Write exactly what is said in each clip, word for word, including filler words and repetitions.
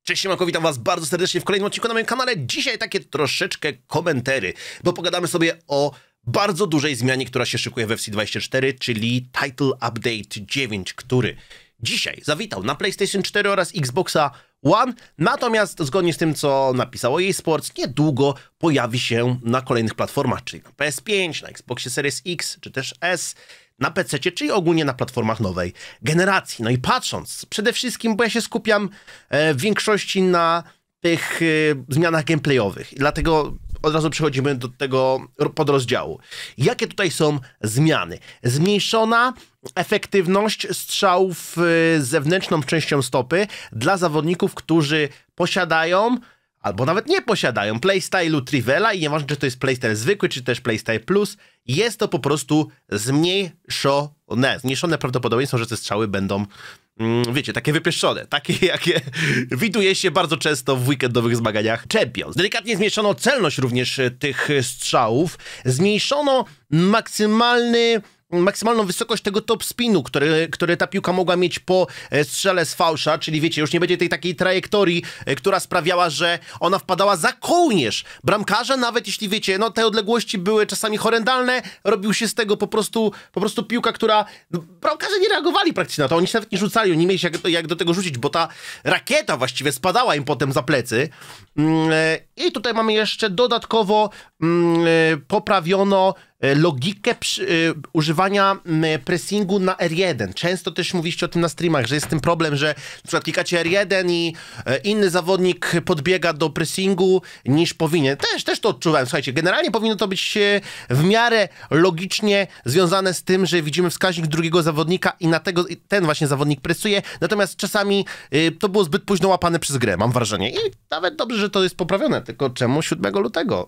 Cześć, siemanko, witam was bardzo serdecznie w kolejnym odcinku na moim kanale. Dzisiaj takie troszeczkę komentary, bo pogadamy sobie o bardzo dużej zmianie, która się szykuje w F C dwadzieścia cztery, czyli Title Update dziewięć, który dzisiaj zawitał na PlayStation cztery oraz Xboxa One, natomiast zgodnie z tym, co napisało E A Sports, niedługo pojawi się na kolejnych platformach, czyli na P S pięć, na Xboxie Series X, czy też S, na P C-cie, czyli ogólnie na platformach nowej generacji. No i patrząc, przede wszystkim, bo ja się skupiam e, w większości na tych e, zmianach gameplayowych, dlatego od razu przechodzimy do tego podrozdziału. Jakie tutaj są zmiany? Zmniejszona efektywność strzałów e, zewnętrzną częścią stopy dla zawodników, którzy posiadają albo nawet nie posiadają playstyle'u Trivela i nieważne, czy to jest playstyle zwykły, czy też playstyle plus, jest to po prostu zmniejszone. Zmniejszone prawdopodobieństwo, że te strzały będą, mm, wiecie, takie wypieszczone, takie jakie widuje się bardzo często w weekendowych zmaganiach Champions. Delikatnie zmniejszono celność również tych strzałów, zmniejszono maksymalny maksymalną wysokość tego top spinu, który, który ta piłka mogła mieć po strzele z fałsza, czyli wiecie, już nie będzie tej takiej trajektorii, która sprawiała, że ona wpadała za kołnierz bramkarza, nawet jeśli wiecie, no te odległości były czasami horrendalne, robił się z tego po prostu, po prostu piłka, która, no, bramkarze nie reagowali praktycznie na to, oni się nawet nie rzucali, oni nie mieli się jak, jak do tego rzucić, bo ta rakieta właściwie spadała im potem za plecy. I tutaj mamy jeszcze dodatkowo poprawiono logikę przy, y, używania y, pressingu na R jeden. Często też mówiliście o tym na streamach, że jest ten problem, że na przykład klikacie R jeden i y, inny zawodnik podbiega do pressingu niż powinien. Też, też to odczuwałem. Słuchajcie, generalnie powinno to być y, w miarę logicznie związane z tym, że widzimy wskaźnik drugiego zawodnika i na tego ten właśnie zawodnik presuje, natomiast czasami y, to było zbyt późno łapane przez grę, mam wrażenie. I nawet dobrze, że to jest poprawione, tylko czemu siódmego lutego,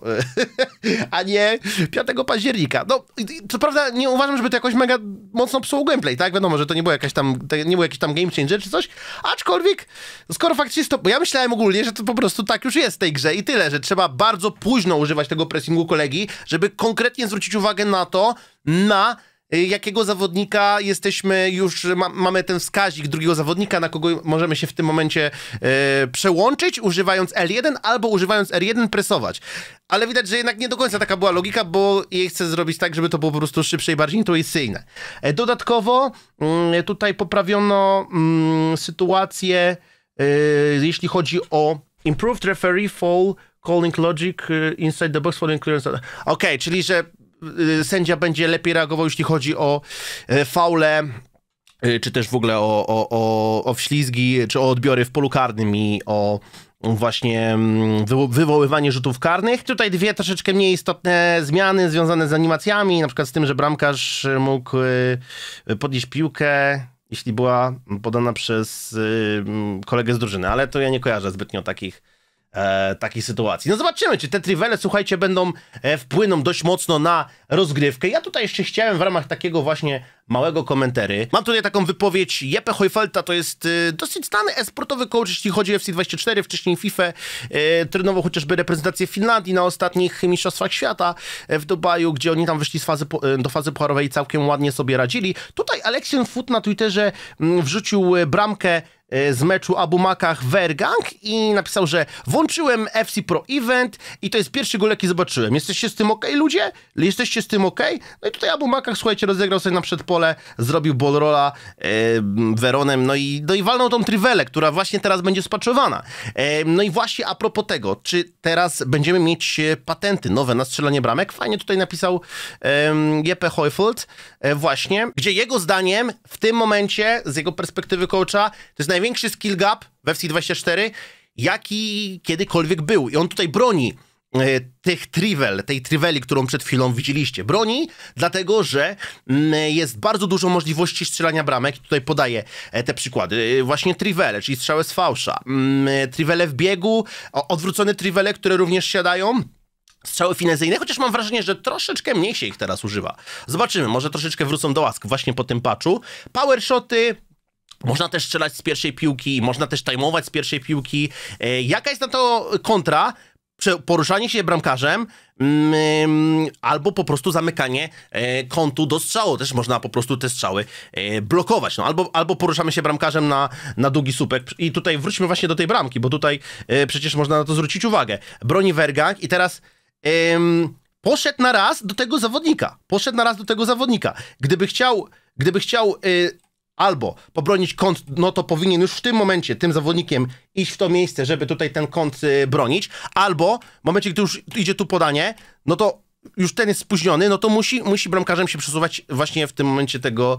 a nie piątego października? No, co prawda nie uważam, żeby to jakoś mega mocno psuło gameplay, tak? Wiadomo, że to nie było jakaś tam, nie był jakiś tam game changer czy coś, aczkolwiek, skoro faktycznie jest to, bo ja myślałem ogólnie, że to po prostu tak już jest w tej grze i tyle, że trzeba bardzo późno używać tego pressingu kolegi, żeby konkretnie zwrócić uwagę na to, na jakiego zawodnika jesteśmy już, ma, mamy ten wskaźnik drugiego zawodnika, na kogo możemy się w tym momencie e, przełączyć, używając L jeden albo używając R jeden presować. Ale widać, że jednak nie do końca taka była logika, bo jej chcę zrobić tak, żeby to było po prostu szybsze i bardziej intuicyjne. E, dodatkowo mm, tutaj poprawiono mm, sytuację, e, jeśli chodzi o Improved Referee Foul Calling Logic Inside the Box Following Clearance. Okej, okay, czyli że sędzia będzie lepiej reagował, jeśli chodzi o faule, czy też w ogóle o, o, o, o wślizgi, czy o odbiory w polu karnym i o właśnie wywo wywoływanie rzutów karnych. Tutaj dwie troszeczkę mniej istotne zmiany związane z animacjami, na przykład z tym, że bramkarz mógł podnieść piłkę, jeśli była podana przez kolegę z drużyny, ale to ja nie kojarzę zbytnio takich E, takiej sytuacji. No zobaczymy, czy te trivele, słuchajcie, będą e, wpłyną dość mocno na rozgrywkę. Ja tutaj jeszcze chciałem w ramach takiego właśnie małego komentary. Mam tutaj taką wypowiedź Jeppe Heufelta, to jest e, dosyć znany e-sportowy coach, jeśli chodzi o F C dwadzieścia cztery, wcześniej FIFA, e, trenował chociażby reprezentację Finlandii na ostatnich mistrzostwach świata e, w Dubaju, gdzie oni tam wyszli z fazy, e, do fazy pucharowej i całkiem ładnie sobie radzili. Tutaj Alexian Foot na Twitterze m, wrzucił bramkę z meczu Abu Makach Vergang i napisał, że włączyłem F C Pro Event i to jest pierwszy gol, jaki zobaczyłem. Jesteście z tym ok, ludzie? Jesteście z tym ok? No i tutaj Abu Makach, słuchajcie, rozegrał sobie na przedpole, zrobił ballrolla e, Veronem, no i, no i walnął tą trivelę, która właśnie teraz będzie spatchowana. E, no i właśnie a propos tego, czy teraz będziemy mieć patenty nowe na strzelanie bramek? Fajnie tutaj napisał e, Jeppe Heufeld e, właśnie, gdzie jego zdaniem w tym momencie, z jego perspektywy coacha, to jest największy skill gap w F C dwadzieścia cztery, jaki kiedykolwiek był. I on tutaj broni e, tych trivel, tej triveli, którą przed chwilą widzieliście. Broni, dlatego że m, jest bardzo dużo możliwości strzelania bramek. Tutaj podaję e, te przykłady. E, właśnie trivele, czyli strzały z fałsza. M, trivele w biegu, o, odwrócone trivele, które również siadają. Strzały finezyjne, chociaż mam wrażenie, że troszeczkę mniej się ich teraz używa. Zobaczymy, może troszeczkę wrócą do łask właśnie po tym patchu. Power shoty. Można też strzelać z pierwszej piłki, można też timeować z pierwszej piłki. E, jaka jest na to kontra? poruszanie się bramkarzem mm, albo po prostu zamykanie e, kątu do strzału. Też można po prostu te strzały e, blokować. No, albo, albo poruszamy się bramkarzem na, na długi słupek. I tutaj wróćmy właśnie do tej bramki, bo tutaj e, przecież można na to zwrócić uwagę. Broni Vergang i teraz e, poszedł na raz do tego zawodnika. Poszedł na raz do tego zawodnika. Gdyby chciał, gdyby chciał e, albo pobronić kąt, no to powinien już w tym momencie tym zawodnikiem iść w to miejsce, żeby tutaj ten kąt y, bronić, albo w momencie, gdy już idzie tu podanie, no to już ten jest spóźniony, no to musi, musi bramkarzem się przesuwać. Właśnie w tym momencie tego,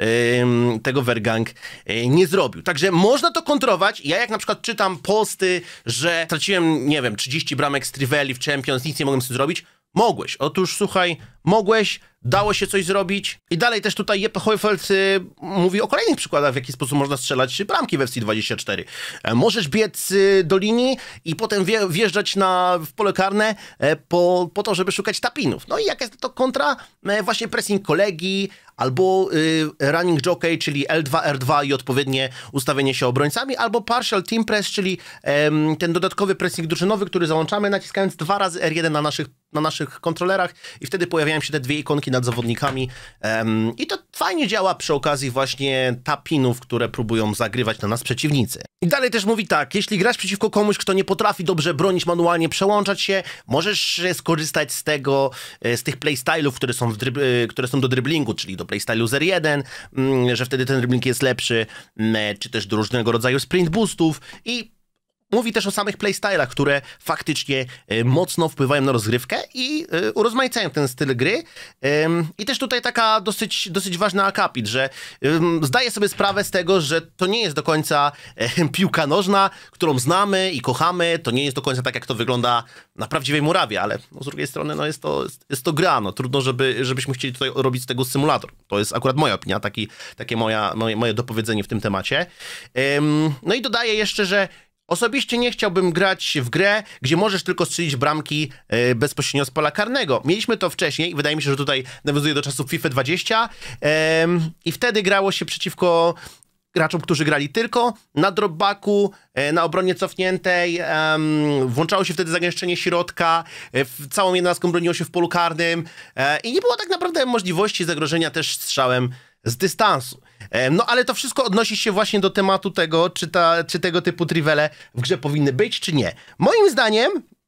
yy, tego Vergang yy, nie zrobił. Także można to kontrować. Ja jak na przykład czytam posty, że straciłem, nie wiem, trzydzieści bramek z Trivelli w Champions, nic nie mogłem z tym zrobić. Mogłeś. Otóż słuchaj, mogłeś, dało się coś zrobić. I dalej też tutaj Jeppe Heufeld y, mówi o kolejnych przykładach, w jaki sposób można strzelać bramki w F C dwadzieścia cztery. E, możesz biec y, do linii i potem wje, wjeżdżać na, w pole karne e, po, po to, żeby szukać tapinów. No i jaka jest to kontra? E, właśnie pressing kolegi, albo y, running jockey, czyli L dwa, R dwa i odpowiednie ustawienie się obrońcami, albo partial team press, czyli em, ten dodatkowy pressing drużynowy, który załączamy naciskając dwa razy R jeden na naszych, na naszych kontrolerach i wtedy pojawiają się te dwie ikonki nad zawodnikami em, i to fajnie działa przy okazji właśnie tapinów, które próbują zagrywać na nas przeciwnicy. I dalej też mówi tak, jeśli grasz przeciwko komuś, kto nie potrafi dobrze bronić manualnie, przełączać się, możesz skorzystać z tego, z tych playstylów, które są, w dryb, które są do driblingu, czyli do playstylu zero jeden, że wtedy ten dribbling jest lepszy, czy też do różnego rodzaju sprint boostów i mówi też o samych playstylach, które faktycznie y, mocno wpływają na rozgrywkę i y, urozmaicają ten styl gry. Ym, I też tutaj taka dosyć, dosyć ważna akapit, że ym, zdaję sobie sprawę z tego, że to nie jest do końca y, piłka nożna, którą znamy i kochamy. To nie jest do końca tak, jak to wygląda na prawdziwej murawie, ale no, z drugiej strony no, jest, to, jest, jest to gra. No, trudno, żeby, żebyśmy chcieli tutaj robić z tego symulator. To jest akurat moja opinia, taki, takie moja, moje, moje dopowiedzenie w tym temacie. Ym, no i dodaję jeszcze, że osobiście nie chciałbym grać w grę, gdzie możesz tylko strzelić bramki e, bezpośrednio z pola karnego. Mieliśmy to wcześniej i wydaje mi się, że tutaj nawiązuje do czasów FIFA dwadzieścia e, i wtedy grało się przeciwko graczom, którzy grali tylko na dropbacku, e, na obronie cofniętej, e, włączało się wtedy zagęszczenie środka, e, w całą jedenastką broniło się w polu karnym e, i nie było tak naprawdę możliwości zagrożenia też strzałem z dystansu. No ale to wszystko odnosi się właśnie do tematu tego, czy, ta, czy tego typu trivele w grze powinny być, czy nie. Moim zdaniem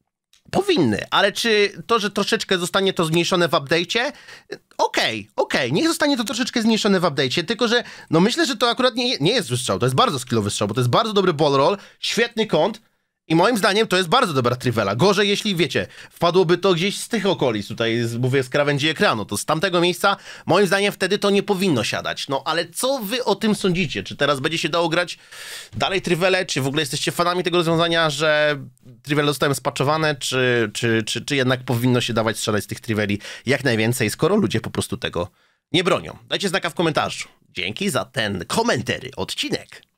powinny, ale czy to, że troszeczkę zostanie to zmniejszone w update'cie? Okej, okay, okej, okay. Niech zostanie to troszeczkę zmniejszone w update'cie, tylko że no myślę, że to akurat nie, nie jest wystrzał, to jest bardzo skillowy strzał, bo to jest bardzo dobry ball roll, świetny kąt, i moim zdaniem to jest bardzo dobra trivela. Gorzej, jeśli wiecie, wpadłoby to gdzieś z tych okolic, tutaj mówię z krawędzi ekranu, to z tamtego miejsca, moim zdaniem wtedy to nie powinno siadać. No ale co wy o tym sądzicie? Czy teraz będzie się dało grać dalej trivele? Czy w ogóle jesteście fanami tego rozwiązania, że trivele zostają spatchowane, czy, czy, czy, czy jednak powinno się dawać strzelać z tych triveli jak najwięcej, skoro ludzie po prostu tego nie bronią? Dajcie znaka w komentarzu. Dzięki za ten komentary odcinek.